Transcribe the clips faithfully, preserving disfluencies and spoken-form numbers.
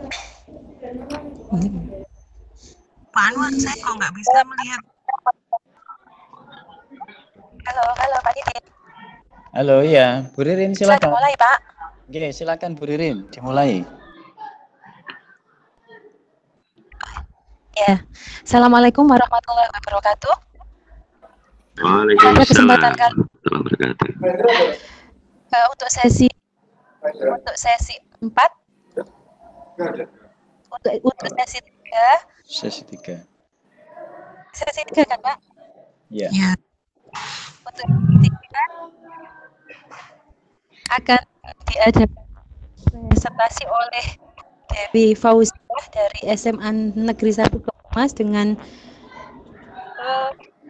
Pak Anwar, saya kok nggak bisa melihat. Halo, halo Pak Didin. Halo, ya, Bu Ririn Bisa silakan. dimulai, Pak? Oke, silakan Bu Ririn, dimulai. Ya. Assalamualaikum warahmatullahi wabarakatuh. Waalaikumsalam kesempatan kali warahmatullahi wabarakatuh. uh, untuk sesi untuk sesi empat, untuk untuk sesi tiga, Sesi tiga. sesi tiga kan Pak? Ya. Ya, Untuk sesi tiga akan diadakan presentasi oleh Dewi Fauziah dari S M A Negeri satu Kemas dengan uh,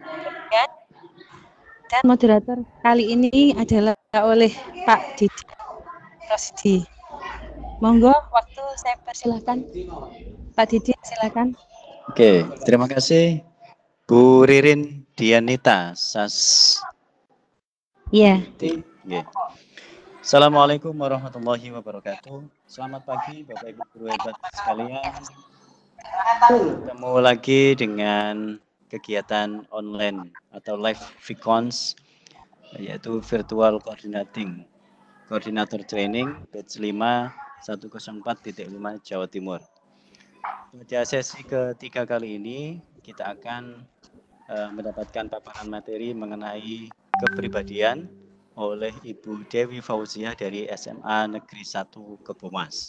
dan moderator kali ini adalah oleh Pak Didi Rosdi. Monggo, waktu saya persilahkan. Pak Didi, silakan. Oke, terima kasih Bu Ririn Dianita Sas. Iya. Yeah. Assalamualaikum warahmatullahi wabarakatuh. Selamat pagi Bapak Ibu guru hebat sekalian. Ketemu lagi dengan kegiatan online atau live vicons, yaitu virtual coordinating koordinator training batch lima satu nol empat titik lima Jawa Timur. Pada sesi ketiga kali ini kita akan uh, mendapatkan paparan materi mengenai kepribadian oleh Ibu Dewi Fauziah dari S M A Negeri satu Kebomas.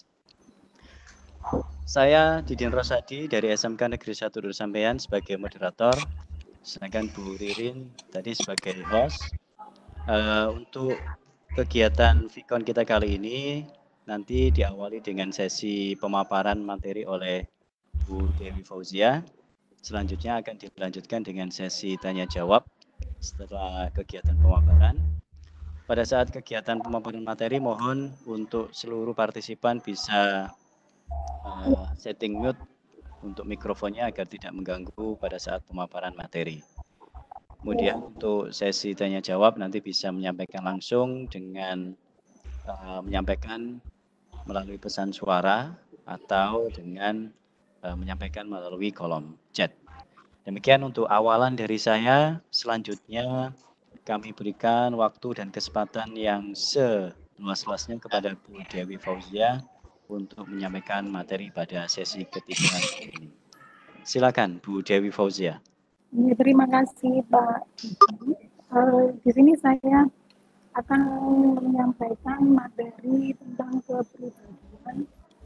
Saya Didin Rosadi dari S M K Negeri satu Dursampeyan sebagai moderator, sedangkan Bu Ririn tadi sebagai host. Uh, untuk kegiatan Vicon kita kali ini nanti diawali dengan sesi pemaparan materi oleh Bu Dewi Fauziah. Selanjutnya akan dilanjutkan dengan sesi tanya jawab setelah kegiatan pemaparan. Pada saat kegiatan pemaparan materi, mohon untuk seluruh partisipan bisa uh, setting mute untuk mikrofonnya agar tidak mengganggu pada saat pemaparan materi. Kemudian untuk sesi tanya jawab nanti bisa menyampaikan langsung dengan uh, menyampaikan melalui pesan suara atau dengan uh, menyampaikan melalui kolom chat. Demikian untuk awalan dari saya. Selanjutnya kami berikan waktu dan kesempatan yang seluas-luasnya kepada Bu Dewi Fauziah untuk menyampaikan materi pada sesi ketiga ini. Silakan Bu Dewi Fauziah. Ya, terima kasih Pak. Uh, di sini saya akan menyampaikan materi tentang kepribadian.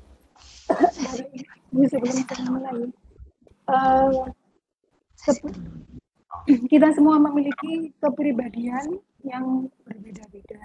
Ini sebelum saya mulai, uh, kita semua memiliki kepribadian yang berbeda-beda.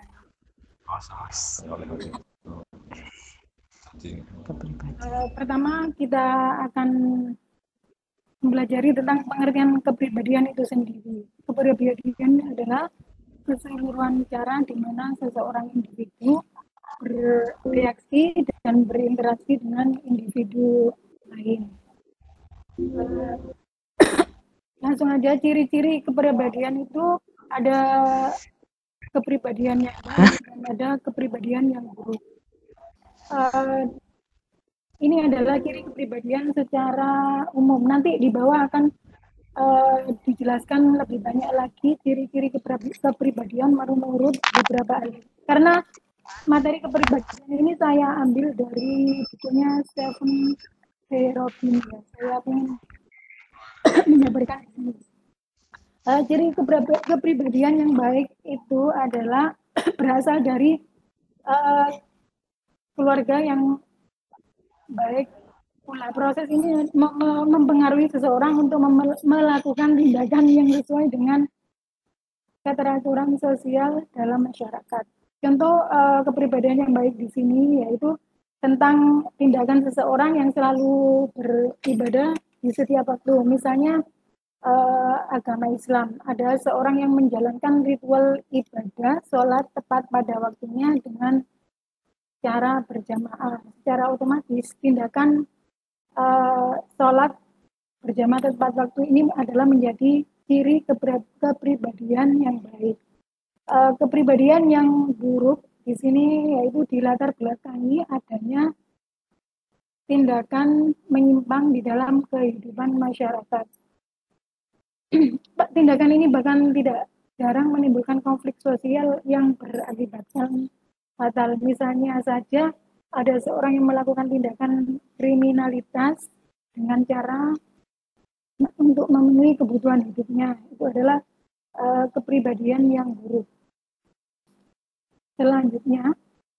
Uh, pertama kita akan mempelajari tentang pengertian kepribadian itu sendiri. Kepribadian adalah keseluruhan cara di mana seseorang individu bereaksi dan berinteraksi dengan individu lain. Uh, langsung aja, ciri-ciri kepribadian itu ada kepribadian yang baik dan ada kepribadian yang buruk. Uh, ini adalah ciri kepribadian secara umum. Nanti di bawah akan uh, dijelaskan lebih banyak lagi ciri-ciri kepribadian menurut beberapa ahli. Karena materi kepribadian ini saya ambil dari bukunya Stephen C. Robin. Ya. Saya ingin menyampaikan di sini. Uh, ciri kepribadian yang baik itu adalah berasal dari uh, keluarga yang baik. Pula proses ini mempengaruhi seseorang untuk melakukan tindakan yang sesuai dengan keteraturan sosial dalam masyarakat. Contoh uh, kepribadian yang baik di sini yaitu tentang tindakan seseorang yang selalu beribadah di setiap waktu. Misalnya uh, agama Islam, ada seorang yang menjalankan ritual ibadah, sholat tepat pada waktunya dengan cara berjamaah. Secara otomatis tindakan uh, sholat berjamaah tepat waktu ini adalah menjadi ciri kepribadian yang baik. Uh, kepribadian yang buruk di sini yaitu dilatar belakangi adanya tindakan menyimpang di dalam kehidupan masyarakat. Tindakan ini bahkan tidak jarang menimbulkan konflik sosial yang berakibat fatal. Misalnya saja ada seorang yang melakukan tindakan kriminalitas dengan cara untuk memenuhi kebutuhan hidupnya. Itu adalah uh, kepribadian yang buruk. Selanjutnya,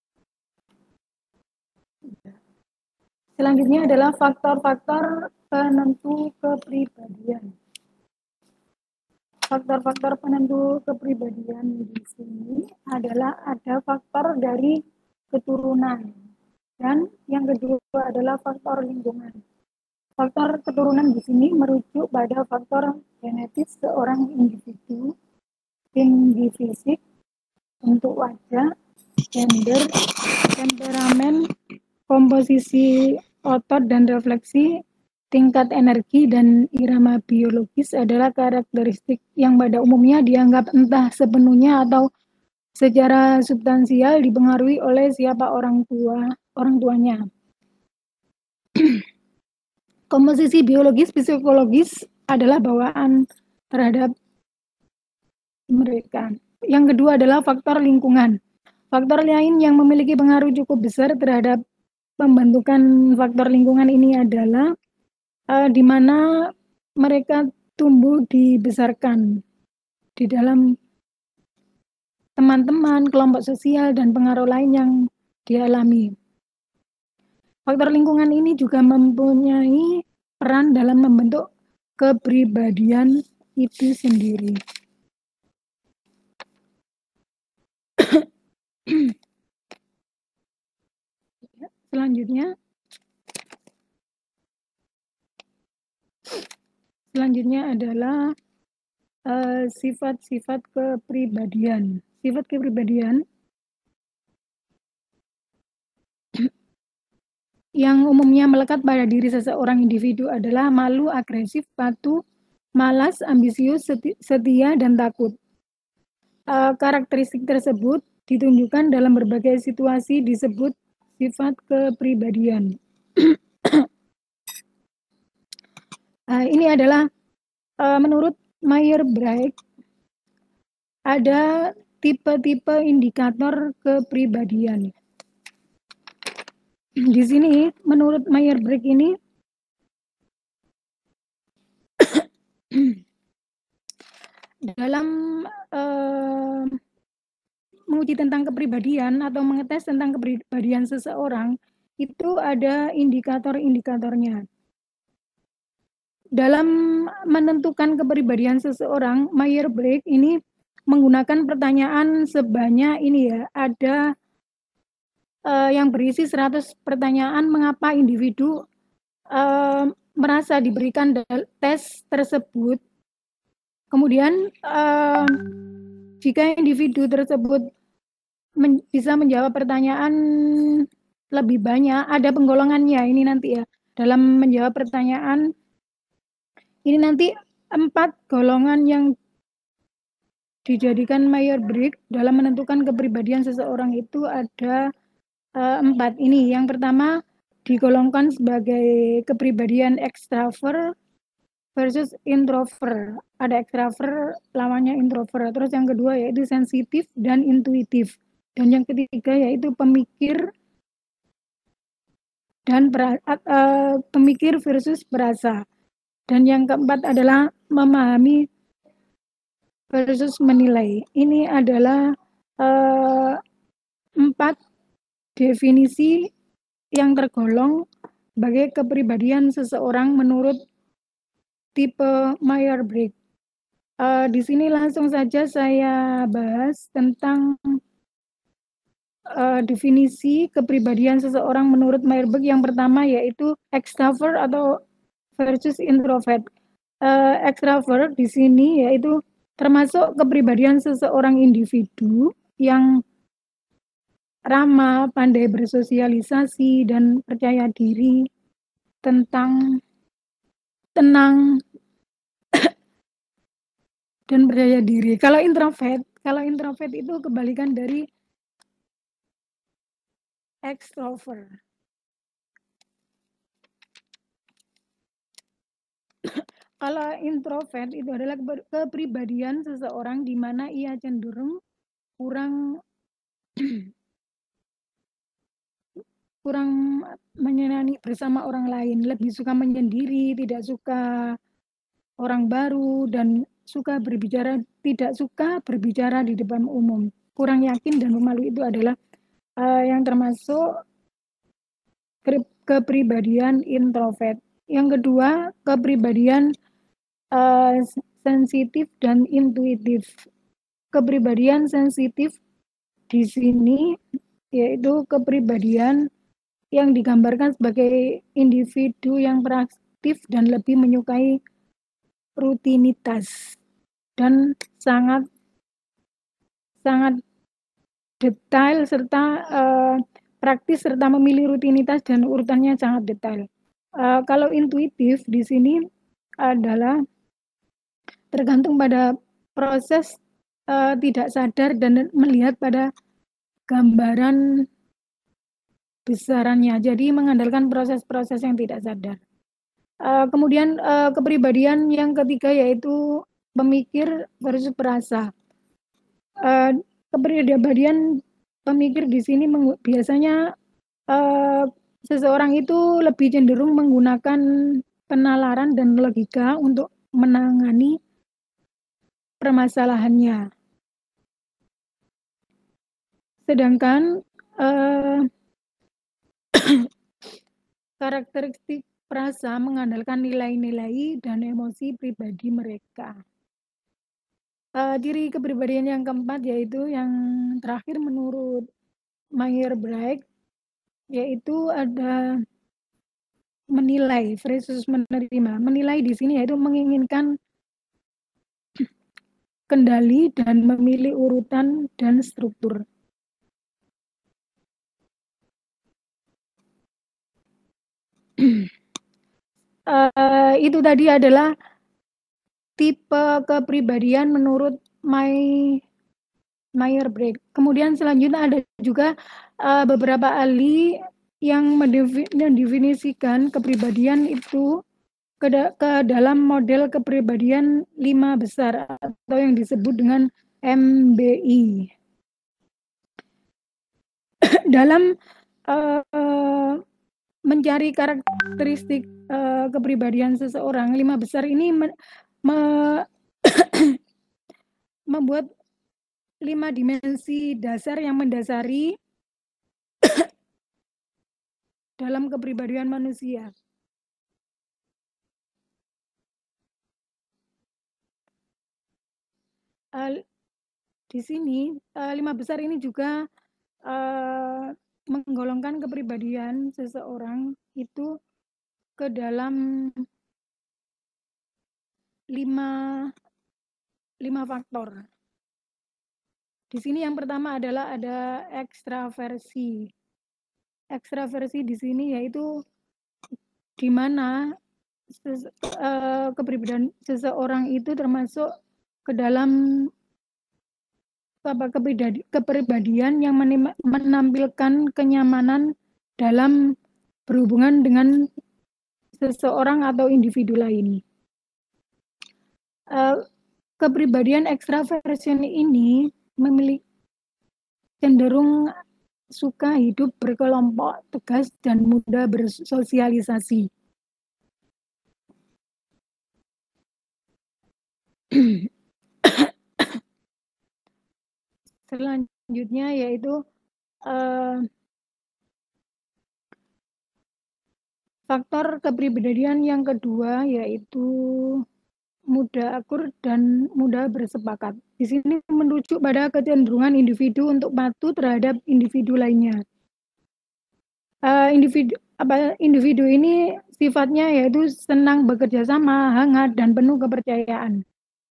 selanjutnya adalah faktor-faktor penentu kepribadian. Faktor-faktor penentu kepribadian di sini adalah ada faktor dari keturunan dan yang kedua adalah faktor lingkungan. Faktor keturunan di sini merujuk pada faktor genetis seorang individu, tinggi fisik, bentuk wajah, gender, temperamen, komposisi otot dan refleksi, tingkat energi dan irama biologis adalah karakteristik yang pada umumnya dianggap entah sepenuhnya atau secara substansial dipengaruhi oleh siapa orang tua orang tuanya. Komposisi biologis psikologis adalah bawaan terhadap mereka. Yang kedua adalah faktor lingkungan. Faktor lain yang memiliki pengaruh cukup besar terhadap pembentukan faktor lingkungan ini adalah uh, di mana mereka tumbuh dibesarkan di dalam teman-teman, kelompok sosial, dan pengaruh lain yang dialami. Faktor lingkungan ini juga mempunyai peran dalam membentuk kepribadian itu sendiri. Selanjutnya, selanjutnya adalah sifat-sifat uh, kepribadian. Sifat kepribadian yang umumnya melekat pada diri seseorang individu adalah malu, agresif, patuh, malas, ambisius, setia, dan takut. Uh, karakteristik tersebut ditunjukkan dalam berbagai situasi disebut sifat kepribadian. uh, ini adalah uh, menurut Myers-Briggs ada tipe-tipe indikator kepribadian. Di sini menurut Myers-Briggs ini dalam uh, menguji tentang kepribadian atau mengetes tentang kepribadian seseorang itu ada indikator-indikatornya. Dalam menentukan kepribadian seseorang, Myers-Briggs ini menggunakan pertanyaan sebanyak ini ya, ada uh, yang berisi seratus pertanyaan mengapa individu uh, merasa diberikan tes tersebut. Kemudian uh, jika individu tersebut men bisa menjawab pertanyaan lebih banyak, ada penggolongannya ini nanti ya. Dalam menjawab pertanyaan ini nanti empat golongan yang dijadikan Myers-Briggs dalam menentukan kepribadian seseorang itu ada uh, empat ini. Yang pertama digolongkan sebagai kepribadian ekstrovert versus introvert. Ada ekstrovert, lawannya introvert. Terus yang kedua yaitu sensitif dan intuitif. Dan yang ketiga yaitu pemikir dan pra, uh, pemikir versus perasa. Dan yang keempat adalah memahami versus menilai. Ini adalah uh, empat definisi yang tergolong sebagai kepribadian seseorang menurut tipe Myers-Briggs. Uh, di sini langsung saja saya bahas tentang uh, definisi kepribadian seseorang menurut Myers-Briggs. Yang pertama yaitu extrovert atau versus introvert. Uh, extrovert di sini yaitu termasuk kepribadian seseorang individu yang ramah, pandai bersosialisasi dan percaya diri, tentang tenang dan percaya diri. Kalau introvert, kalau introvert itu kebalikan dari extrovert. Kalau introvert itu adalah kepribadian seseorang di mana ia cenderung kurang kurang menyenangi bersama orang lain, lebih suka menyendiri, tidak suka orang baru, dan suka berbicara, tidak suka berbicara di depan umum. Kurang yakin dan pemalu itu adalah uh, yang termasuk kepribadian introvert. Yang kedua, kepribadian uh, sensitif dan intuitif. Kepribadian sensitif di sini yaitu kepribadian yang digambarkan sebagai individu yang proaktif dan lebih menyukai rutinitas dan sangat sangat detail serta uh, praktis serta memilih rutinitas dan urutannya sangat detail. Uh, kalau intuitif di sini adalah tergantung pada proses uh, tidak sadar dan melihat pada gambaran besarannya. Jadi mengandalkan proses-proses yang tidak sadar. Uh, kemudian uh, kepribadian yang ketiga yaitu pemikir versus perasa. Uh, kepribadian pemikir di sini biasanya uh, seseorang itu lebih cenderung menggunakan penalaran dan logika untuk menangani permasalahannya. Sedangkan uh, karakteristik perasa mengandalkan nilai-nilai dan emosi pribadi mereka. Uh, ciri kepribadian yang keempat yaitu yang terakhir menurut Myers-Briggs yaitu ada menilai versus menerima. Menilai di sini yaitu menginginkan kendali dan memilih urutan dan struktur. uh, itu tadi adalah tipe kepribadian menurut My Myers-Briggs. Kemudian selanjutnya ada juga uh, beberapa ahli yang mendefinisikan kepribadian itu ke, da ke dalam model kepribadian lima besar atau yang disebut dengan M B I. Dalam uh, mencari karakteristik uh, kepribadian seseorang, lima besar ini me me membuat lima dimensi dasar yang mendasari dalam kepribadian manusia. Uh, di sini uh, lima besar ini juga uh, menggolongkan kepribadian seseorang itu ke dalam lima lima faktor. Di sini yang pertama adalah ada ekstraversi. Ekstraversi di sini yaitu di mana ses, uh, kepribadian seseorang itu termasuk ke dalam apa kepribadian yang menampilkan kenyamanan dalam berhubungan dengan seseorang atau individu lain. Uh, kepribadian ekstraversi ini memiliki cenderung suka hidup berkelompok, tegas, dan mudah bersosialisasi. Selanjutnya yaitu uh, faktor kepribadian yang kedua yaitu mudah akur dan mudah bersepakat. Di sini merujuk pada kecenderungan individu untuk patuh terhadap individu lainnya. Uh, individu apa individu ini sifatnya yaitu senang bekerja sama, hangat, dan penuh kepercayaan.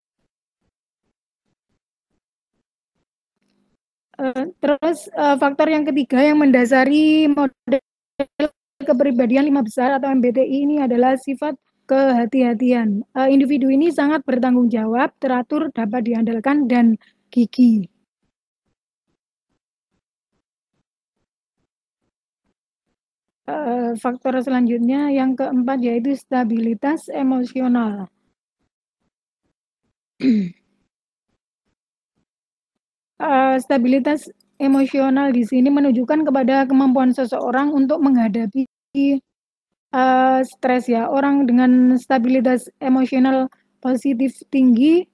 Uh, terus uh, faktor yang ketiga yang mendasari model kepribadian lima besar atau M B T I ini adalah sifat kehati-hatian. Uh, individu ini sangat bertanggung jawab, teratur, dapat diandalkan, dan gigih. Uh, faktor selanjutnya yang keempat yaitu stabilitas emosional. Uh, stabilitas emosional di sini menunjukkan kepada kemampuan seseorang untuk menghadapi uh, stres ya. Orang dengan stabilitas emosional positif tinggi,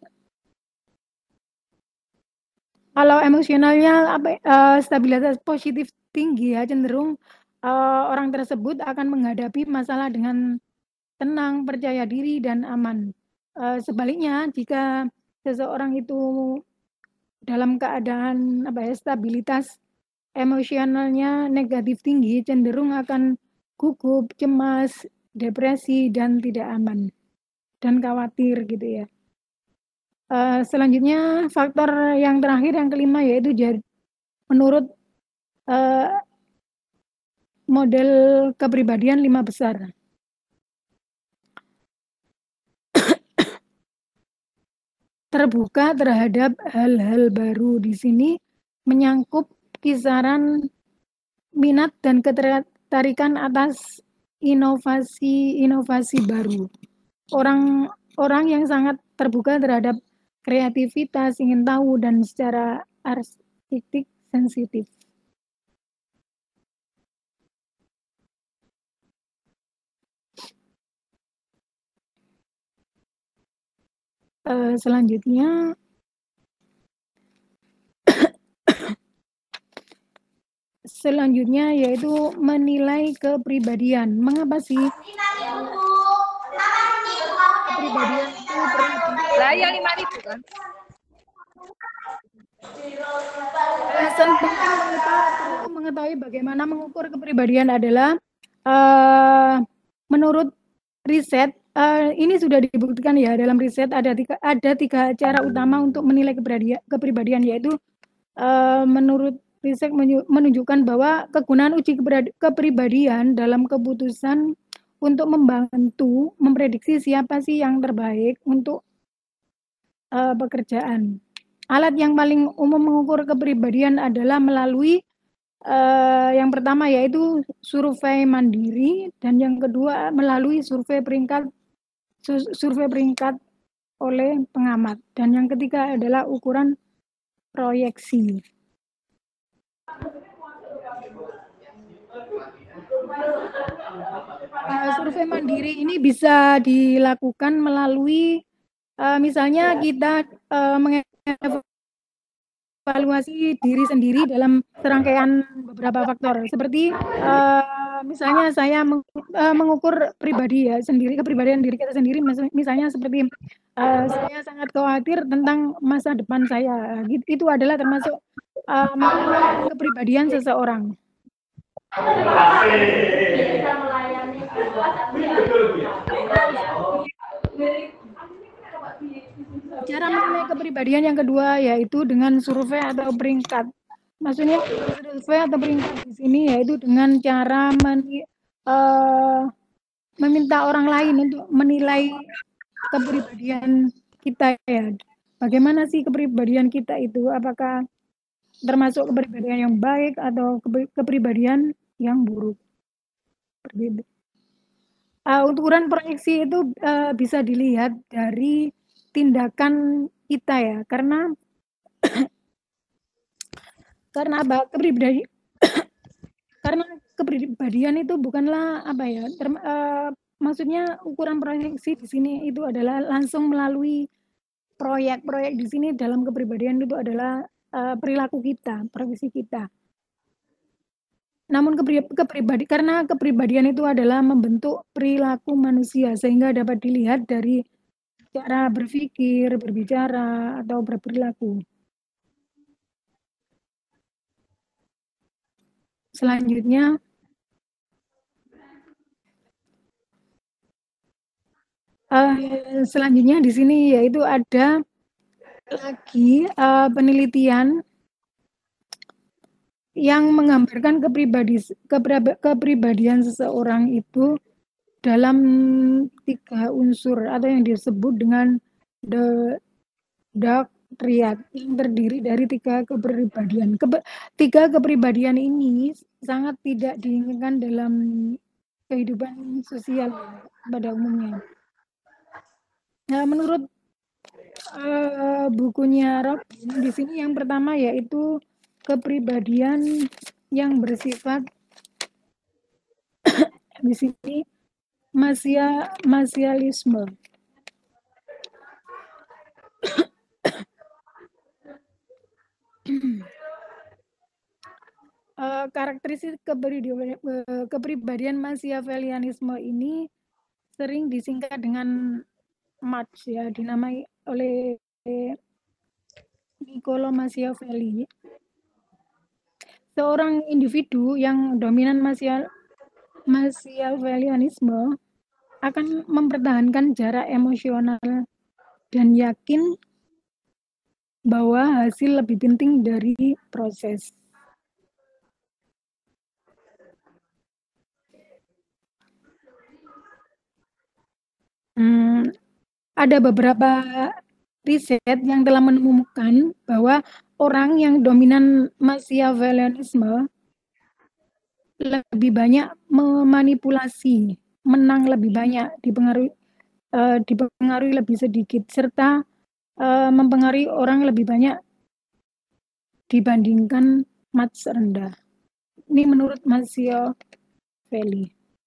kalau emosionalnya apa uh, stabilitas positif tinggi ya, cenderung uh, orang tersebut akan menghadapi masalah dengan tenang, percaya diri dan aman. Uh, sebaliknya, jika seseorang itu dalam keadaan apa ya, stabilitas emosionalnya negatif tinggi, cenderung akan gugup, cemas, depresi dan tidak aman dan khawatir gitu ya. Uh, selanjutnya faktor yang terakhir yang kelima yaitu menurut uh, model kepribadian lima besar. Terbuka terhadap hal-hal baru di sini menyangkut kisaran minat dan ketertarikan atas inovasi-inovasi baru. Orang-orang yang sangat terbuka terhadap kreativitas, ingin tahu dan secara artistik sensitif. Uh, selanjutnya selanjutnya yaitu menilai kepribadian. Mengapa sih kepribadian itu perlu Saya lima ribu kan? Alasan penting perlu mengetahui bagaimana mengukur kepribadian adalah uh, menurut riset uh, ini sudah dibuktikan ya dalam riset ada tiga, ada tiga cara utama untuk menilai kepribadian, kepribadian yaitu uh, menurut riset menunjukkan bahwa kegunaan uji kepribadian dalam keputusan untuk membantu memprediksi siapa sih yang terbaik untuk uh, pekerjaan. Alat yang paling umum mengukur kepribadian adalah melalui uh, yang pertama yaitu survei mandiri dan yang kedua melalui survei peringkat survei peringkat oleh pengamat dan yang ketiga adalah ukuran proyeksi. Uh, survei mandiri ini bisa dilakukan melalui uh, misalnya kita uh, mengevaluasi diri sendiri dalam serangkaian beberapa faktor seperti uh, misalnya saya meng, uh, mengukur pribadi ya sendiri kepribadian diri kita sendiri misalnya seperti uh, saya sangat khawatir tentang masa depan saya gitu, itu adalah termasuk uh, mengukur kepribadian seseorang. Cara menilai kepribadian yang kedua yaitu dengan survei atau peringkat. Maksudnya survei atau peringkat di sini yaitu dengan cara men, uh, meminta orang lain untuk menilai kepribadian kita ya. Bagaimana sih kepribadian kita itu? Apakah termasuk kepribadian yang baik atau kepribadian yang buruk? Berbeda. Uh, ukuran proyeksi itu uh, bisa dilihat dari tindakan kita ya, karena karena apa kepribadian karena kepribadian itu bukanlah apa ya, term, uh, maksudnya ukuran proyeksi di sini itu adalah langsung melalui proyek-proyek di sini dalam kepribadian itu adalah uh, perilaku kita, proyeksi kita. Namun kepribadi karena kepribadian itu adalah membentuk perilaku manusia sehingga dapat dilihat dari cara berpikir, berbicara atau berperilaku. Selanjutnya uh, selanjutnya di sini yaitu ada lagi uh, penelitian yang menggambarkan kepribadi, kepribadian seseorang itu dalam tiga unsur atau yang disebut dengan the dark triad yang terdiri dari tiga kepribadian. Ke, tiga kepribadian ini sangat tidak diinginkan dalam kehidupan sosial pada umumnya. Nah, menurut uh, bukunya Robin di sini yang pertama yaitu kepribadian yang bersifat di sini masia masialisme. uh, karakteristik kepribadian, uh, kepribadian Machiavellianisme ini sering disingkat dengan Marx ya, dinamai oleh Niccolo Machiavelli. Seorang individu yang dominan Machiavellianisme akan mempertahankan jarak emosional dan yakin bahwa hasil lebih penting dari proses. Hmm, ada beberapa riset yang telah menemukan bahwa orang yang dominan Machiavellianisme lebih banyak memanipulasi, menang lebih banyak, dipengaruhi uh, dipengaruhi lebih sedikit, serta uh, mempengaruhi orang lebih banyak dibandingkan Marx rendah. Ini menurut Machiavelli.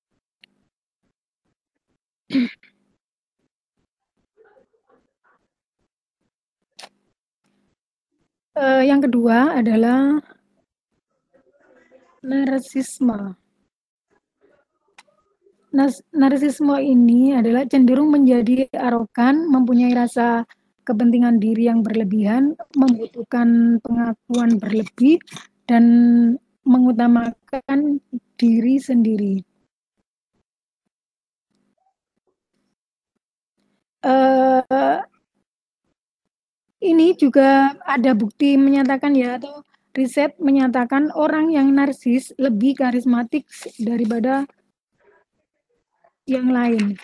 uh, yang kedua adalah narsisme. Narsisme ini adalah cenderung menjadi arogan, mempunyai rasa kepentingan diri yang berlebihan, membutuhkan pengakuan berlebih, dan mengutamakan diri sendiri. Uh, ini juga ada bukti menyatakan ya, atau riset menyatakan orang yang narsis lebih karismatik daripada yang lain.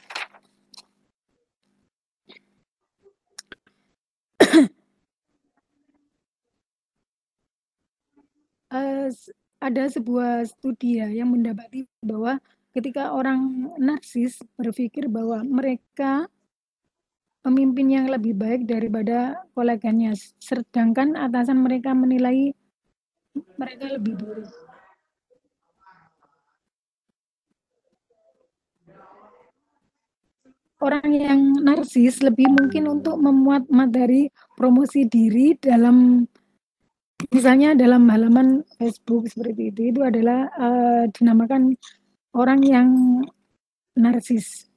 uh, ada sebuah studi ya yang mendapati bahwa ketika orang narsis berpikir bahwa mereka pemimpin yang lebih baik daripada koleganya, sedangkan atasan mereka menilai mereka lebih buruk. Orang yang narsis lebih mungkin untuk memuat materi promosi diri dalam, misalnya dalam halaman Facebook seperti itu, itu adalah uh, dinamakan orang yang narsis.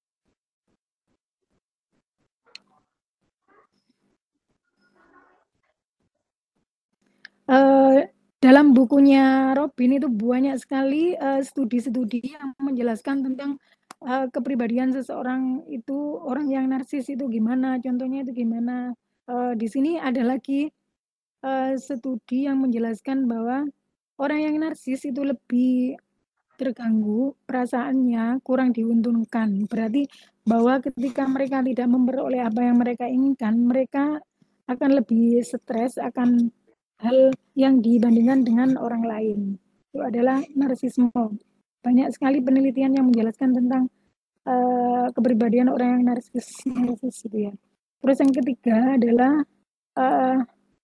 Uh, dalam bukunya Robin itu banyak sekali uh, studi-studi yang menjelaskan tentang uh, kepribadian seseorang itu, orang yang narsis itu gimana, contohnya itu gimana. Uh, di sini ada lagi uh, studi yang menjelaskan bahwa orang yang narsis itu lebih terganggu perasaannya, kurang diuntungkan. Berarti bahwa ketika mereka tidak memperoleh apa yang mereka inginkan, mereka akan lebih stres akan hal yang dibandingkan dengan orang lain. Itu adalah narsisme. Banyak sekali penelitian yang menjelaskan tentang uh, kepribadian orang yang narsis, narsis gitu ya. Terus yang ketiga adalah uh,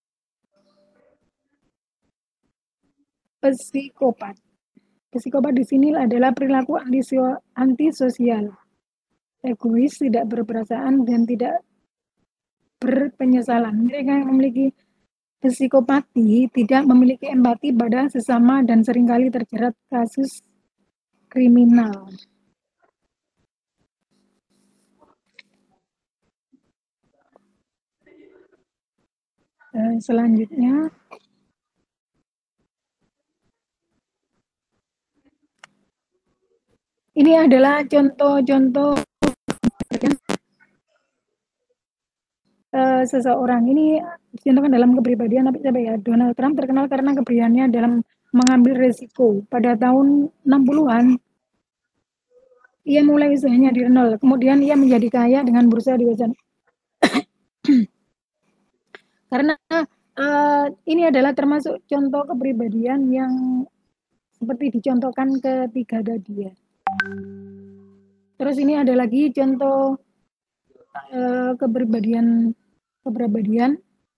psikopat. Psikopat di sini adalah perilaku antisosial, egois, tidak berperasaan, dan tidak berpenyesalan. Mereka yang memiliki psikopati tidak memiliki empati pada sesama dan seringkali terjerat kasus kriminal. Dan selanjutnya, ini adalah contoh-contoh uh, seseorang. Ini dicontohkan dalam kepribadian apa ya? Donald Trump terkenal karena keberaniannya dalam mengambil resiko. Pada tahun enam puluhan, ia mulai usahanya dari nol. Kemudian ia menjadi kaya dengan berusaha di wajan. Karena uh, ini adalah termasuk contoh kepribadian yang seperti dicontohkan ketiga tadi ya. Terus ini ada lagi contoh uh, kepribadian kepribadian.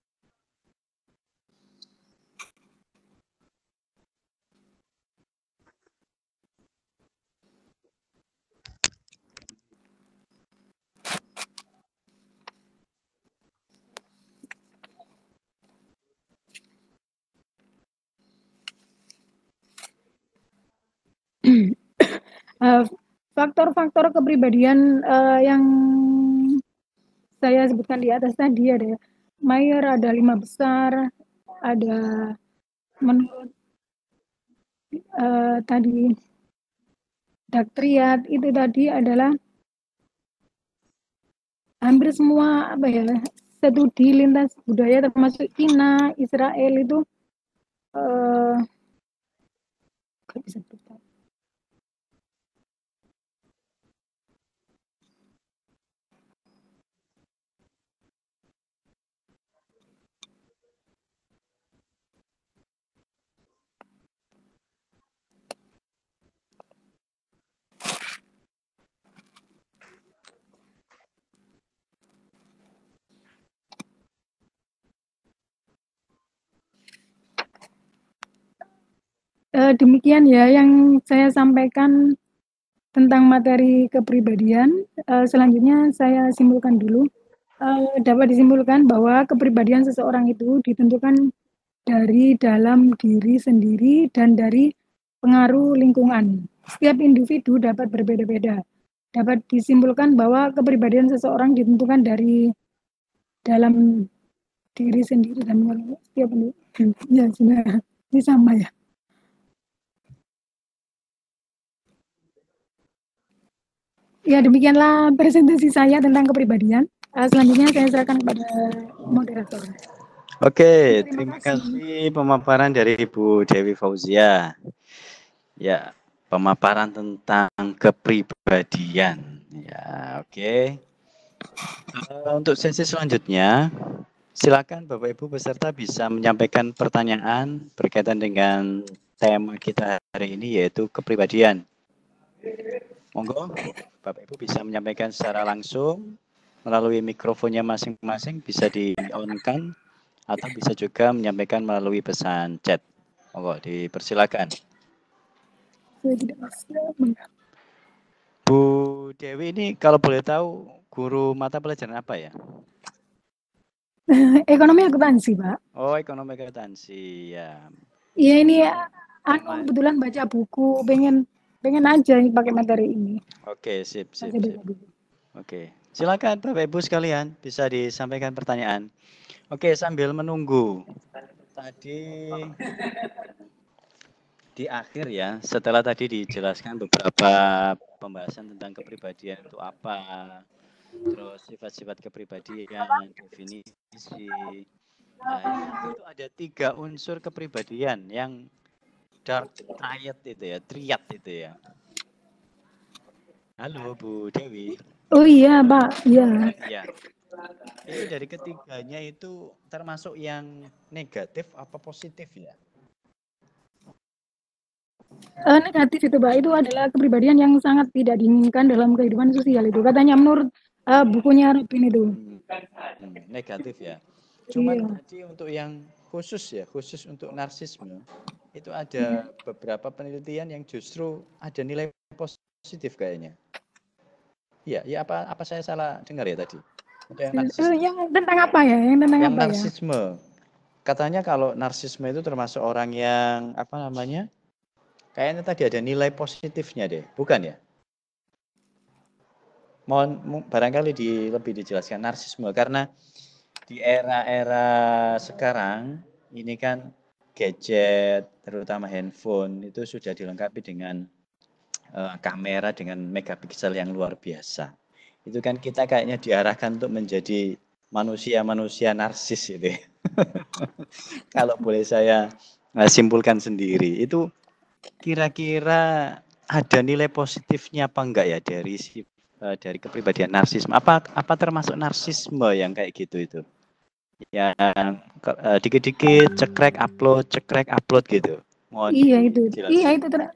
Uh, faktor-faktor kepribadian uh, yang saya sebutkan di atas tadi ada Mayer, ada lima besar, ada menurut uh, tadi Daktriat itu tadi adalah hampir semua apa ya studi lintas budaya termasuk Cina, Israel itu uh, bisa bertahan. Uh, demikian ya yang saya sampaikan tentang materi kepribadian. Uh, selanjutnya saya simpulkan dulu. Uh, dapat disimpulkan bahwa kepribadian seseorang itu ditentukan dari dalam diri sendiri dan dari pengaruh lingkungan. Setiap individu dapat berbeda-beda. Dapat disimpulkan bahwa kepribadian seseorang ditentukan dari dalam diri sendiri dan setiap individu. Ya sudah, ini sama ya. Ya, demikianlah presentasi saya tentang kepribadian. Uh, selanjutnya saya serahkan kepada moderator. Oke, terima, terima kasih. kasih pemaparan dari Ibu Dewi Fauzia. Ya, pemaparan tentang kepribadian. Ya, oke. Uh, untuk sesi selanjutnya, silakan Bapak Ibu peserta bisa menyampaikan pertanyaan berkaitan dengan tema kita hari ini yaitu kepribadian. Monggo, Bapak Ibu bisa menyampaikan secara langsung melalui mikrofonnya masing-masing, bisa di-on-kan atau bisa juga menyampaikan melalui pesan chat. Monggo, dipersilakan. Bu Dewi ini kalau boleh tahu guru mata pelajaran apa ya? Ekonomi akuntansi, Pak. Oh, ekonomi akuntansi, ya. Iya ini ya, aku kebetulan baca buku, pengen pengen aja pakai materi ini. Oke, sip, sip, sip. Oke, silakan Bapak Ibu sekalian bisa disampaikan pertanyaan. Oke, sambil menunggu. Tadi di akhir ya, setelah tadi dijelaskan beberapa pembahasan tentang kepribadian itu apa, terus sifat-sifat kepribadian, definisi. Nah, itu ada tiga unsur kepribadian yang dark triad itu ya, triad itu ya. Halo Bu Dewi. Oh iya Pak, iya. Iya. Itu dari ketiganya itu termasuk yang negatif apa positif ya? Uh, negatif itu Pak, itu adalah kepribadian yang sangat tidak diinginkan dalam kehidupan sosial itu. Katanya menurut uh, bukunya Robin itu. Hmm, hmm, negatif ya. Cuman iya. Tadi untuk yang khusus ya, khusus untuk narsisme, itu ada hmm. beberapa penelitian yang justru ada nilai positif kayaknya. Iya, ya apa apa saya salah dengar ya tadi? Untuk yang narsisme. Yang tentang apa ya? Yang tentang yang apa narsisme. Ya? Katanya kalau narsisme itu termasuk orang yang apa namanya? Kayaknya tadi ada nilai positifnya deh, bukan ya? Mohon barangkali di, lebih dijelaskan narsisme karena di era-era sekarang ini kan gadget, terutama handphone itu sudah dilengkapi dengan uh, kamera dengan megapiksel yang luar biasa. Itu kan kita kayaknya diarahkan untuk menjadi manusia-manusia narsis itu. Kalau boleh saya uh, simpulkan sendiri, itu kira-kira ada nilai positifnya apa enggak ya dari si uh, dari kepribadian narsisme? Apa apa termasuk narsisme yang kayak gitu itu? Yang uh, dikit-dikit cekrek upload, cekrek upload gitu. Mohon iya itu. Jelasin. Iya itu ter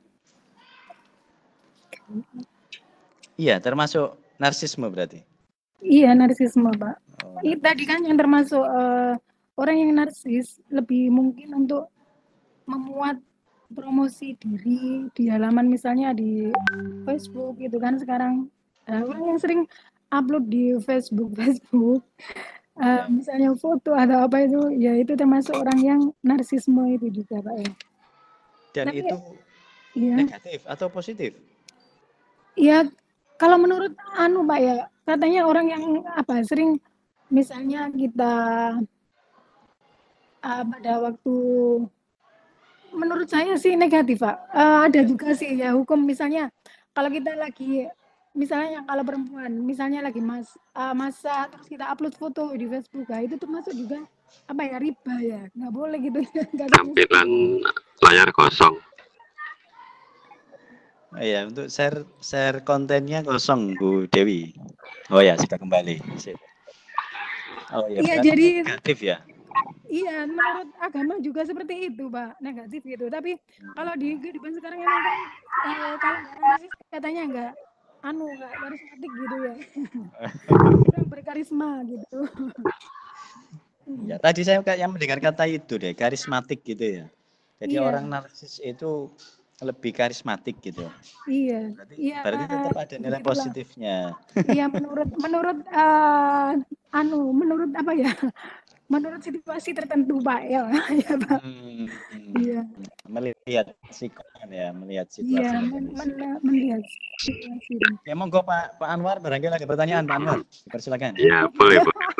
Iya, termasuk narsisme berarti. Iya, narsisme, Pak. Oh, i, tadi kan yang termasuk uh, orang yang narsis lebih mungkin untuk memuat promosi diri di halaman misalnya di Facebook gitu kan sekarang uh, orang yang sering upload di Facebook Facebook uh, Ya. misalnya foto atau apa itu ya itu termasuk orang yang narsisme itu juga Pak ya. Dan Tapi, itu ya, negatif atau positif? ya kalau menurut anu Pak ya katanya orang yang apa sering misalnya kita uh, pada waktu menurut saya sih negatif Pak. Uh, ada juga sih ya hukum misalnya kalau kita lagi misalnya kalau perempuan misalnya lagi mas uh, masa terus kita upload foto di Facebook ya, itu termasuk juga apa ya riba ya nggak boleh gitu Tampilan layar kosong. Oh ya, untuk share share kontennya kosong Bu Dewi. Oh ya, sudah kembali. Sip. Oh ya, iya berarti jadi negatif ya. iya menurut agama juga seperti itu Pak negatif gitu tapi kalau di kehidupan sekarang emang kan uh, kalau nggak narsis katanya nggak anu nggak karismatik gitu ya kurang berkarisma gitu. Ya, tadi saya kayak yang mendengar kata itu deh, karismatik gitu ya. Jadi Iya. orang narsis itu lebih karismatik gitu. Iya, Berarti, iya. berarti tetap ada nilai begitulah. positifnya. Iya, menurut menurut uh, anu, menurut apa ya? Menurut situasi tertentu, Pak ya, ya Pak. Hmm, Iya. Melihat sikon ya, melihat Iya, situasi dan men, kondisi. men, melihat situasi. Ya, monggo Pak Pak Anwar, barangkali ada pertanyaan Pak Anwar, dipersilakan. Ya, boleh, boleh.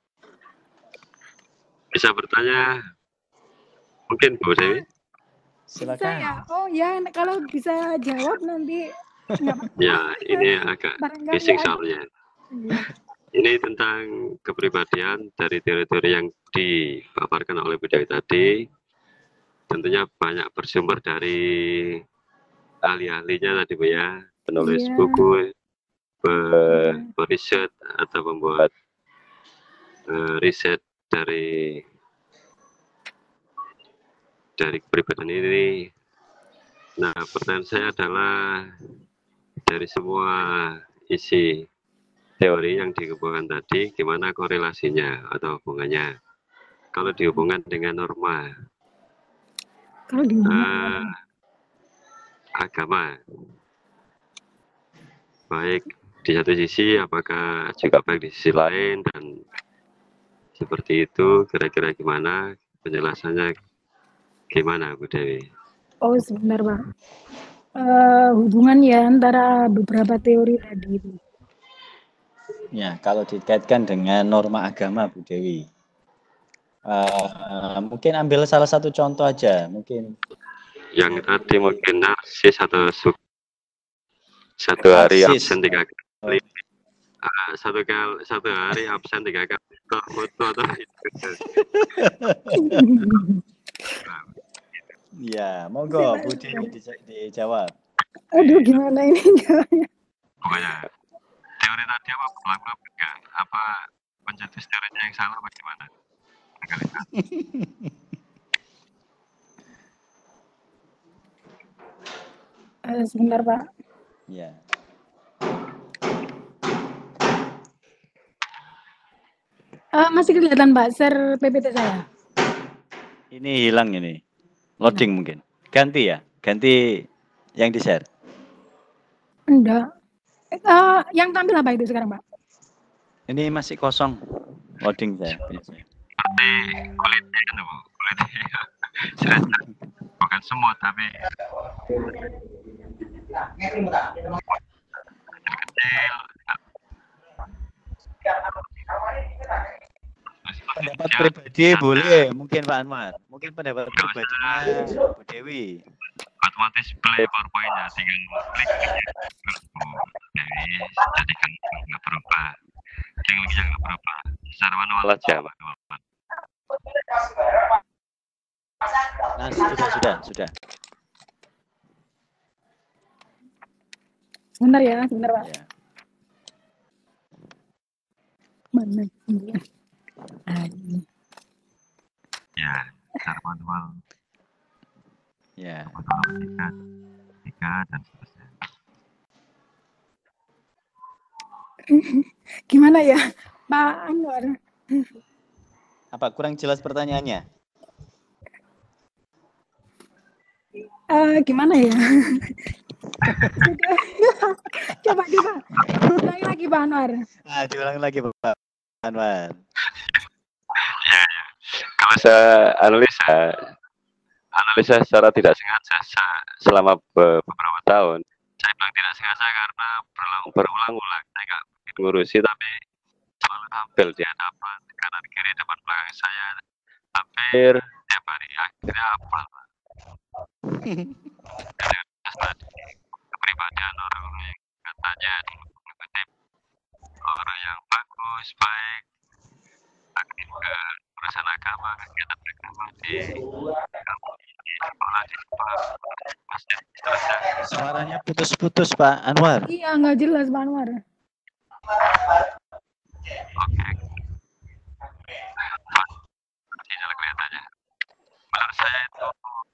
Bisa bertanya mungkin Bu Dewi? Silakan. Saya, oh ya, kalau bisa jawab nanti nggak apa-apa. Ya, ini agak Barangkali bising ada. soalnya. Iya. Ini tentang kepribadian dari teori-teori yang dipaparkan oleh Bu Dewi tadi. Tentunya banyak bersumber dari ahli-ahlinya tadi Bu ya, penulis Iya. buku, beriset atau membuat uh, riset dari dari kepribadian ini. Nah, pertanyaan saya adalah dari semua isi teori yang dikemukakan tadi, gimana korelasinya atau hubungannya? Kalau dihubungkan dengan norma, Kalau di uh, agama, baik di satu sisi, apakah juga baik di sisi lain, dan seperti itu, kira-kira gimana penjelasannya? Gimana Bu Dewi? Oh sebentar Pak. Uh, hubungan ya antara beberapa teori tadi itu. Ya, kalau dikaitkan dengan norma agama Bu Dewi, uh, mungkin ambil salah satu contoh aja, mungkin. Yang tadi mungkin narsis atau su satu hari narsis. absen tiga kali, oh. uh, satu kali satu hari absen tiga kali foto atau itu. Ya, monggo Bu Dewi di, dijawab. Aduh, gimana ini jawabnya? Pokoknya teori tadi apa berlaku apa enggak? Apa pencetus teorinya yang salah bagaimana? Uh, sebentar Pak. Ya. Uh, masih kelihatan Pak, share P P T saya. Ini hilang ini. Loading mungkin. Ganti ya? Ganti yang di-share? Enggak. Uh, yang tampil apa itu sekarang, Pak? Ini masih kosong. Loading saya. Seperti kulitnya kan, Bu. Kulitnya. Bukan semut, tapi kecil. Pendapat pribadi boleh, mungkin Pak Anwar. Mungkin pendapat pribadinya Bu Dewi. Otomatis play PowerPoint-nya tinggal klik Dewi, jadikan nggak berubah. Teknologinya nggak berubah. Secara manual aja, Pak. Nah, sudah, sudah, sudah. Sebentar ya, sebentar Pak. Ya. Mana? Ah, ini. Ya, secara manual. Ya. Tiga, tiga dan seterusnya. Gimana ya, Pak Anwar? Apa kurang jelas pertanyaannya? Eh, gimana ya? Coba coba ulangi lagi Pak Anwar. Ah, diulang lagi Pak Anwar. Ya, ya. Kalau saya analisa, analisa secara tidak sengaja se- selama be- beberapa tahun, saya bilang tidak sengaja karena berulang berulang-ulang. Saya nggak begitu ngurusi, tapi selalu tampil di hadapan kanan kiri depan belakang saya hampir tiap hari. Akhirnya apa? Kepribadian orang-orang yang katanya mengutip orang yang bagus, baik, aktif ke urusan agama, kegiatan beragama di kampung, di sekolah, di sekolah, masjid, seterusnya. Suaranya putus-putus Pak Anwar. Iya nggak jelas Pak Anwar. Oke. Sinyal kelihatannya. Menurut saya itu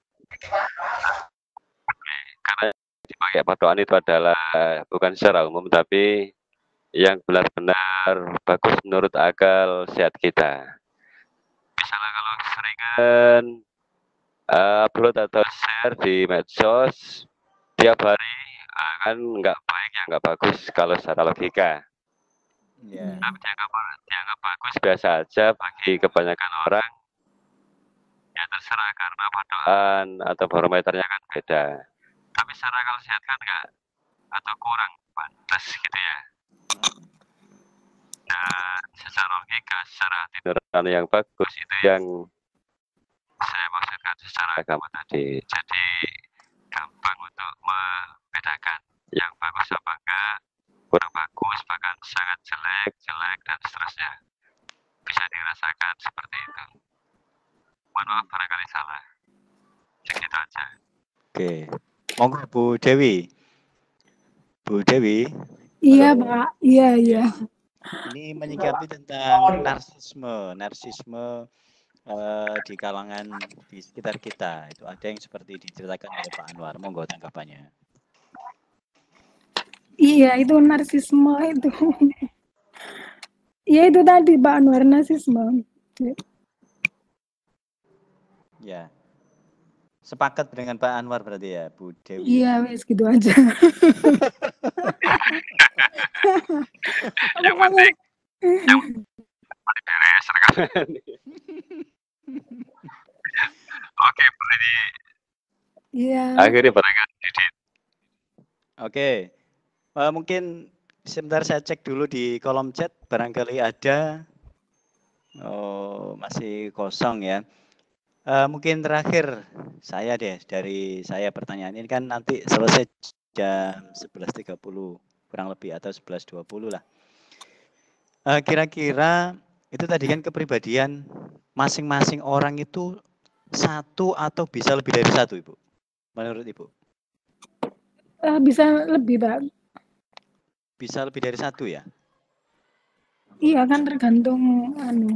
oke, karena dipakai padoan itu adalah bukan secara umum, tapi yang benar-benar bagus menurut akal sehat kita. Misalnya kalau seringan uh, upload atau share di medsos tiap hari, uh, kan nggak baik ya, nggak bagus kalau secara logika. Ya. Tapi dianggap, dianggap bagus biasa aja bagi kebanyakan orang. Ya terserah karena padoan atau barometernya kan beda. Tapi secara akal sehat kan nggak atau kurang pantas gitu ya. Dan secara logika, secara hati nurani yang bagus itu yang saya maksudkan secara agama tadi. Jadi gampang untuk membedakan yang bagus apa enggak, kurang bagus, bahkan sangat jelek, jelek dan seterusnya. Bisa dirasakan seperti itu. Mohon maaf barangkali salah. Segitu aja. Oke. Monggo Bu Dewi. Bu Dewi. Iya Halo. Pak. Iya iya. Ini menyikapi tentang narsisme, narsisme uh, di kalangan di sekitar kita. Itu ada yang seperti diceritakan oleh Pak Anwar. Monggo tanggapannya. Iya itu narsisme itu. Iya itu tadi Pak Anwar, narsisme. Ya. Sepakat dengan Pak Anwar berarti ya, Bu Dewi. Iya, wes gitu aja. Yang penting, yang penting beres rekaman. Oke, boleh di Iya. akhirnya barangkali Didit. Oke. Uh, mungkin sebentar saya cek dulu di kolom chat, barangkali ada. Oh, masih kosong ya. Uh, mungkin terakhir saya deh, dari saya pertanyaan ini kan nanti selesai jam sebelas tiga puluh kurang lebih atau sebelas dua puluh lah. Uh, kira-kira itu tadi kan kepribadian masing-masing orang itu satu atau bisa lebih dari satu, Ibu? Menurut Ibu? Uh, bisa lebih, Pak. Bisa lebih dari satu ya? Iya kan tergantung anu.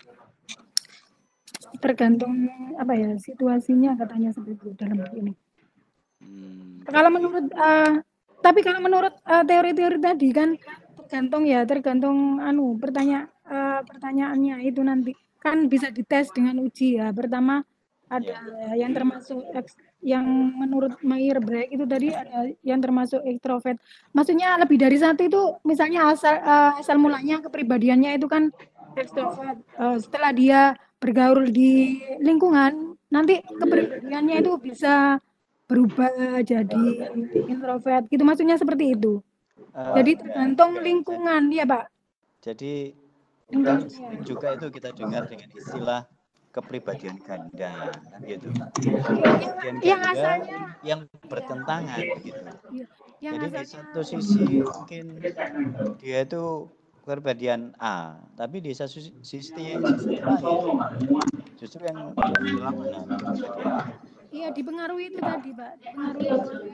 Tergantung apa ya situasinya katanya seperti itu dalam ini. Hmm, kalau menurut uh, tapi kalau menurut uh, teori-teori tadi kan tergantung ya tergantung anu pertanyaan uh, pertanyaannya itu nanti kan bisa dites dengan uji ya. Pertama ada yeah. yang termasuk yang menurut Myers-Briggs itu tadi ada yang termasuk ekstrovert. Maksudnya lebih dari satu itu misalnya asal uh, asal mulanya kepribadiannya itu kan ekstrovert. Uh, setelah dia bergaul di lingkungan, nanti kepribadiannya itu bisa berubah jadi introvert. Gitu maksudnya seperti itu. Uh, jadi tergantung okay. lingkungan, ya Pak. Jadi kan sering juga itu kita dengar dengan istilah kepribadian ganda, kan gitu. Kepribadian ganda yang, asalnya, yang bertentangan, ya, gitu. Ya, jadi asalnya, di satu sisi mungkin dia itu kepribadian A, tapi di satu sisi, sisi lain justru yang berlawanan kepribadian. Iya, dipengaruhi itu tadi, Pak. Dipengaruhi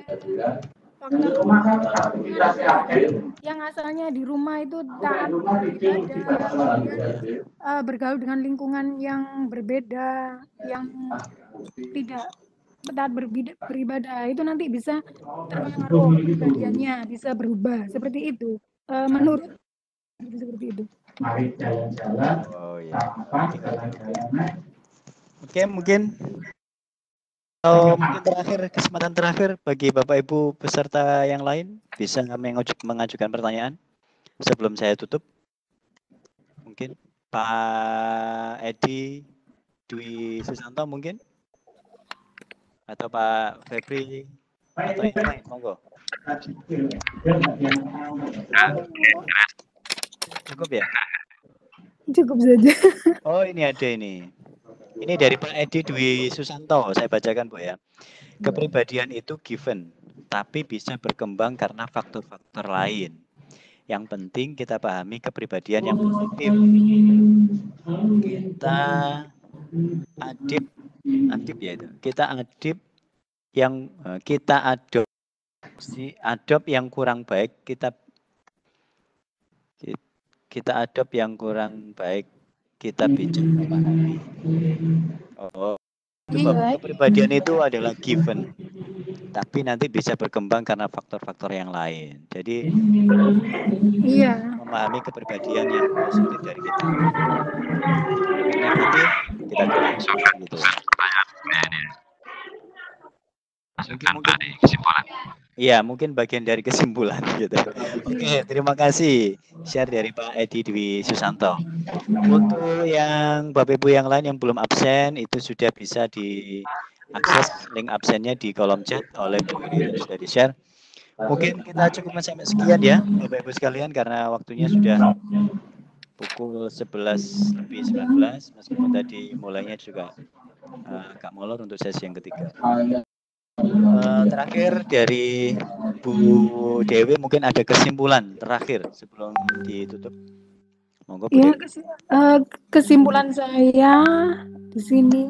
faktor yang asalnya di rumah itu taat beribadah, kemudian uh, bergaul dengan lingkungan yang berbeda, yang tidak taat beribadah, itu nanti bisa terpengaruh kepribadiannya, bisa berubah seperti itu. Uh, menurut seperti itu. mari jalan-jalan. Oh ya. Apa jalan-jalannya? Oke, mungkin oh, mungkin terakhir kesempatan terakhir bagi Bapak Ibu peserta yang lain bisa mengajukan, mengajukan pertanyaan sebelum saya tutup. Mungkin Pak Edi Dwi Susanto mungkin atau Pak Febri atau yang lain, monggo. Cukup ya? Cukup saja. Oh, ini ada ini. Ini dari Pak Edi Dwi Susanto, saya bacakan Bu ya. Kepribadian itu given, tapi bisa berkembang karena faktor-faktor lain. Yang penting kita pahami kepribadian yang positif. Kita adip, adip ya itu. Kita adip yang kita adopsi, adop yang kurang baik, kita kita adop yang kurang baik, kita bijak memahami. Oh, itu Bapak, kepribadian itu adalah given, tapi nanti bisa berkembang karena faktor-faktor yang lain. Jadi Iya. memahami kepribadian yang positif dari kita. Negatif kita kurangi gitu. Mungkin, mungkin kesimpulan. Iya, mungkin bagian dari kesimpulan gitu. Oke, terima kasih share dari Pak Edi Dwi Susanto. Untuk yang Bapak Ibu yang lain yang belum absen itu sudah bisa diakses link absennya di kolom chat oleh Bu Irin sudah di-share. Mungkin kita cukup sampai sekian ya Bapak Ibu sekalian karena waktunya sudah pukul sebelas lebih sembilan belas meskipun tadi mulainya juga uh, agak molor untuk sesi yang ketiga. Uh, terakhir dari Bu Dewi mungkin ada kesimpulan terakhir sebelum ditutup. Monggo Bu Ya, Dewi. kes, uh, kesimpulan saya di sini.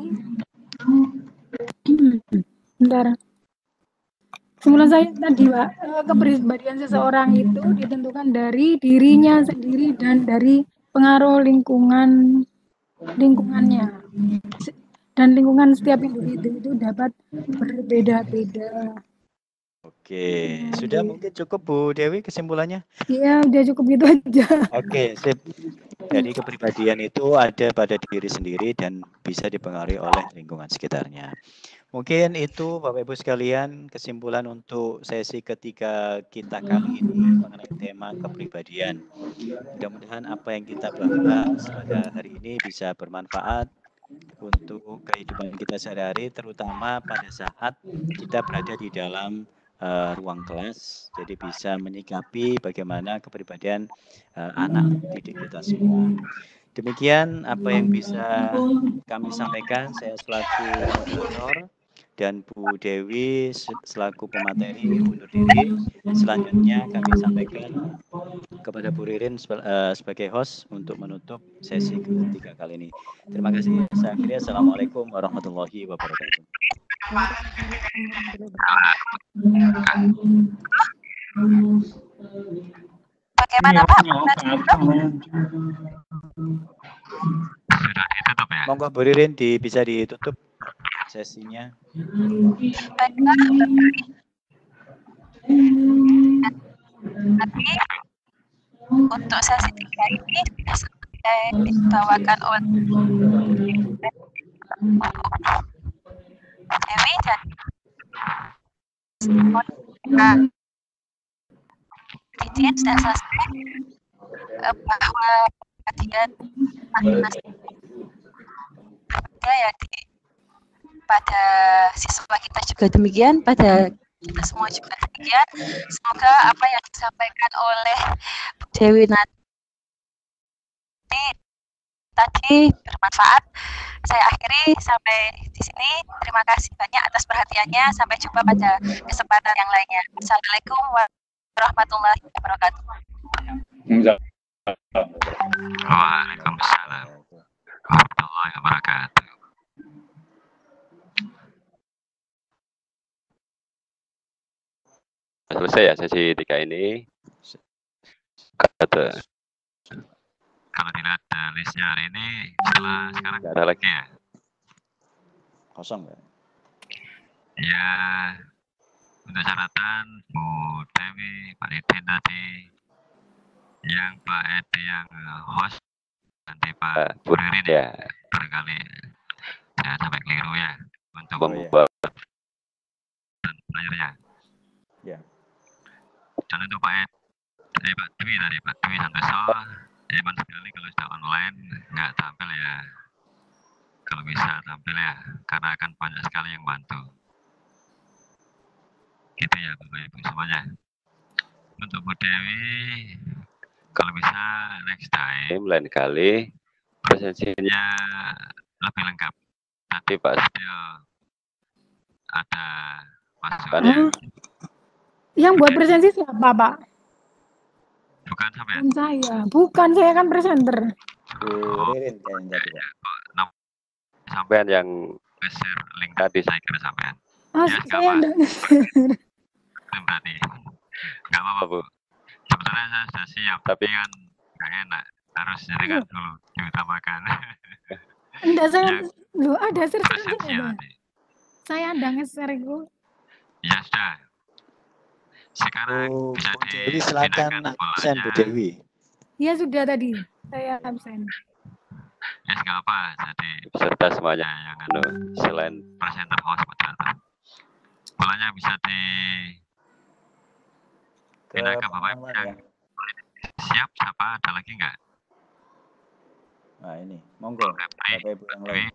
Bentar. Kesimpulan saya tadi, Pak, kepribadian seseorang itu ditentukan dari dirinya sendiri dan dari pengaruh lingkungan lingkungannya. Dan lingkungan setiap individu itu dapat berbeda-beda. Oke, sudah mungkin cukup Bu Dewi kesimpulannya? Iya, udah cukup gitu aja. Oke, sip. Jadi kepribadian itu ada pada diri sendiri dan bisa dipengaruhi oleh lingkungan sekitarnya. Mungkin itu Bapak Ibu sekalian kesimpulan untuk sesi ketiga kita kali ini mengenai tema kepribadian. Mudah-mudahan apa yang kita bahas pada hari ini bisa bermanfaat untuk kehidupan kita sehari-hari, terutama pada saat kita berada di dalam uh, ruang kelas, jadi bisa menyikapi bagaimana kepribadian uh, anak didik kita semua. Demikian apa yang bisa kami sampaikan, saya selaku moderator dan Bu Dewi selaku pemateri undur diri. Selanjutnya kami sampaikan kepada Bu Ririn sebagai host untuk menutup sesi ketiga kali ini. Terima kasih. Saya akhiri. Assalamualaikum warahmatullahi wabarakatuh. Bagaimana Pak? Sudah ditutup ya? Monggo Bu Ririn di, bisa ditutup sesinya. Baiklah, tapi untuk sesi tiga ini sudah dibawakan oleh Dewi dan nah, Didian sudah selesai bahwa ketiga ya di pada siswa kita juga demikian, pada kita semua juga demikian. Semoga apa yang disampaikan oleh Bu Dewi nanti tadi bermanfaat. Saya akhiri sampai di sini. Terima kasih banyak atas perhatiannya. Sampai jumpa pada kesempatan yang lainnya. Assalamualaikum warahmatullahi wabarakatuh. Waalaikumsalam warahmatullahi wabarakatuh. Selesai ya sesi tiga ini. Kata kalau dilihat uh, listnya hari ini, setelah sekarang nggak ada lagi ya? Kosong ya? Ya, untuk catatan Bu Dewi, Pak Edin tadi, yang Pak Edi yang host Pak Bu Ririn ya, barangkali saya sampai keliru ya untuk Oh, iya. membuat layarnya. Ya. Dan untuk Pak Ed, eh, Pak Dwi tadi, Pak Dwi Santoso, hebat sekali kalau sudah online nggak tampil ya. Kalau bisa tampil ya, karena akan banyak sekali yang bantu. Gitu ya Bapak Ibu semuanya. Untuk Bu Dewi, kalau bisa next time, lain kali, presensinya lebih lengkap. Nanti Pak Setio ada masukannya. Ah, yang buat presensi siapa, Pak? Bukan sampai Bukan saya. Bukan, saya kan presenter. Bu Ririn kayaknya tadi, Pak. kok nam- sampean yang share link tadi saya kira sampean. Ah, Ya, nggak saya apa. enggak. Belum berarti. Nggak apa-apa Bu. Sebetulnya saya sudah siap, tapi kan nggak enak. Harus nyelenggarakan dulu, diutamakan. Enggak, saya Yang lu ada share presensi ya, nanti. saya ada nge-share itu. Ya sudah. Sekarang Bu, bisa Bu Dewi silakan dipindahkan absen Bu bolanya. Dewi. Ya sudah tadi, saya absen. Ya nggak apa, jadi peserta semuanya yang anu selain presenter host moderator. Bolanya bisa di Ke pindah ke Bapak Ibu pengumuman yang ya. siap, siapa ada lagi nggak? Nah, ini, monggo Febri, Bapak Ibu yang Dewi, lain.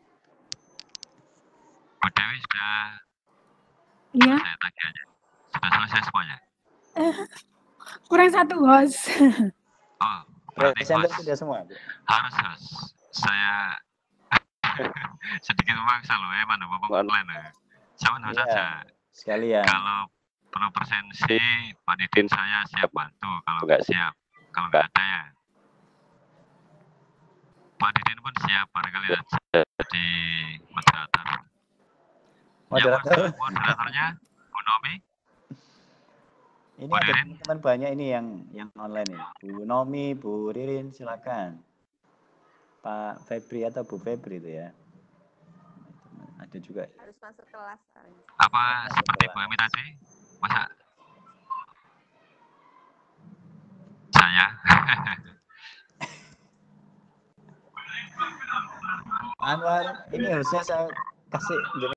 Bu Dewi sudah Iya, selesai tagihannya, sudah selesai semuanya. kurang satu host. Oh, berarti Presenter host sudah semua, Bu. harus host. Saya sedikit memaksa loh, eh mana bapak online. Jangan host Iya, saja. sekalian. Kalau perlu presensi, Pak Didin saya siap bantu. Kalau nggak siap, kalau nggak ada ya. Pak Didin pun siap barangkali jadi moderator. Moderator. Yang moderatornya Bu Nomi. Ini Bu ada Ririn. teman-teman banyak ini yang yang online ini. Bu Nomi, Bu Ririn, silakan. Pak Febri atau Bu Febri itu ya. Ada juga. Harus masuk kelas. Apa Masuk seperti kelas. Bu Emi tadi? Masa saya? Anwar, ini harusnya saya kasih